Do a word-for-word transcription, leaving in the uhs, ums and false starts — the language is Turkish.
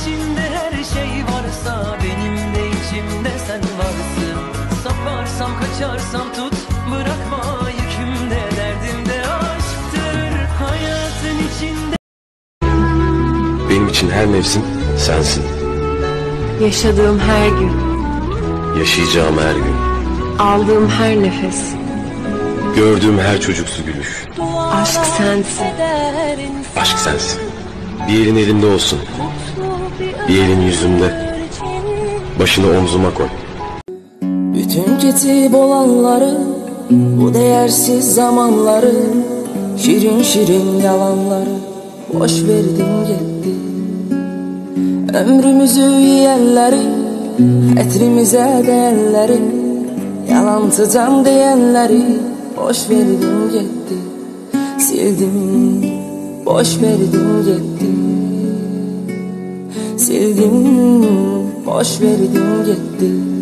içinde her şey varsa, benim de içimde sen varsın. Saparsam kaçarsam tut, bırakma yükümde, derdimde aşktır. Hayatın içinde Benim için her mevsim sensin. Yaşadığım her gün, Yaşayacağım her gün. aldığım her nefes, Gördüğüm her çocuksu gülüş. aşk sensin. Aşk sensin. Bir elin elimde olsun, bir elin yüzümde, başını omzuma koy. Bütün ketip olanları, bu değersiz zamanları, şirin şirin yalanları boş verdim gitti. Ömrümüzü yiyenleri, etrimize değenleri, yalancı diyenleri boş verdim gitti. Sildim, boş verdim gitti. Sildim, boş verdim gitti.